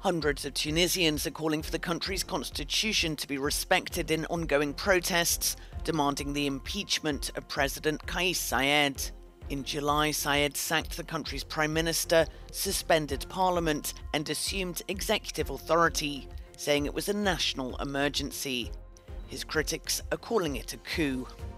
Hundreds of Tunisians are calling for the country's constitution to be respected in ongoing protests, demanding the impeachment of President Kaïs Saied. In July, Saied sacked the country's prime minister, suspended parliament, and assumed executive authority, saying it was a national emergency. His critics are calling it a coup.